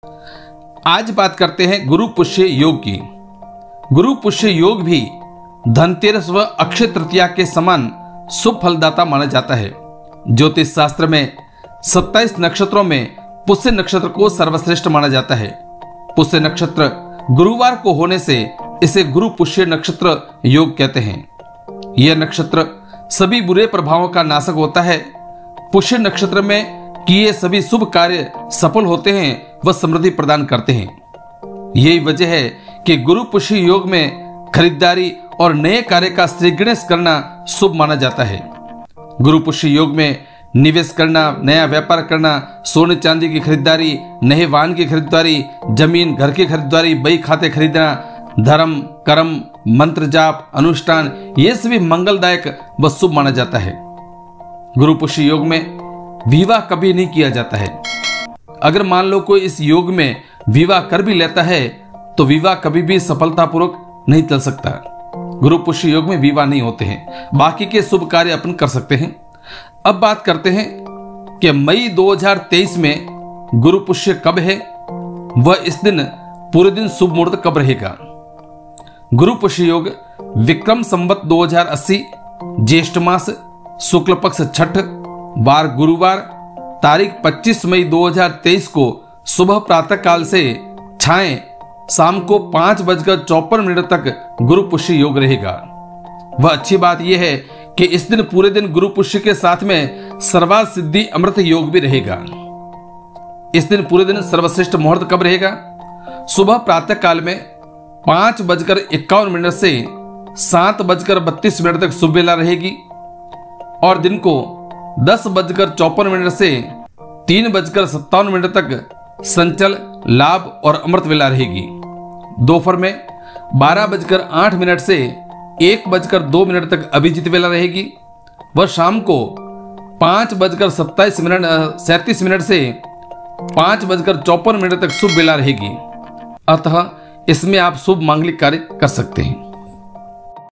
आज बात करते हैं गुरु पुष्य योग की। गुरु पुष्य योग भी धनतेरस व अक्षय तृतीया के समान शुभ फलदाता माना जाता है। ज्योतिष शास्त्र में 27 नक्षत्रों में पुष्य नक्षत्र को सर्वश्रेष्ठ माना जाता है। पुष्य नक्षत्र गुरुवार को होने से इसे गुरु पुष्य नक्षत्र योग कहते हैं। यह नक्षत्र सभी बुरे प्रभावों का नाशक होता है। पुष्य नक्षत्र में किए सभी शुभ कार्य सफल होते हैं व समृद्धि प्रदान करते हैं। यही वजह है कि गुरु पुष्य योग में खरीदारी और नए कार्य का श्रीगणेश करना शुभ माना जाता है। गुरु पुष्य योग में निवेश करना, नया व्यापार करना, सोने चांदी की खरीदारी, नए वाहन की खरीदारी, जमीन घर की खरीदारी, बही खाते खरीदना, धर्म कर्म मंत्र जाप अनुष्ठान, ये सभी मंगलदायक व शुभ माना जाता है। गुरु पुष्य योग में विवाह कभी नहीं किया जाता है। अगर मान लो कोई इस योग में विवाह कर भी लेता है तो विवाह कभी भी सफलतापूर्वक नहीं चल सकता। गुरु पुष्य योग में विवाह नहीं होते हैं, बाकी के शुभ कार्य अपन कर सकते हैं। अब बात करते हैं कि मई 2023 में गुरु पुष्य कब है, वह इस दिन पूरे दिन शुभ मुहूर्त कब रहेगा। गुरु पुष्य योग विक्रम संवत 2080 ज्येष्ठ मास शुक्ल पक्ष छठ वार गुरुवार तारीख 25 मई 2023 को सुबह प्रातः काल से छाएं शाम को 5:54 तक गुरु पुष्य योग रहेगा। वह अच्छी बात यह है कि इस दिन पूरे दिन गुरु पुष्य के साथ में सर्वार्थ सिद्धि अमृत योग भी रहेगा। इस दिन पूरे दिन सर्वश्रेष्ठ मुहूर्त कब रहेगा? सुबह प्रातः काल में 5:51 से 7:32 तक शुभ वेला रहेगी और दिन को 10:54 से 3:57 तक संचल लाभ और अमृत वेला रहेगी। दोपहर में 12:08 से 1:02 तक अभिजीत वेला रहेगी। वह शाम को 5:37 से 5:54 तक शुभ वेला रहेगी। अतः इसमें आप शुभ मांगलिक कार्य कर सकते हैं।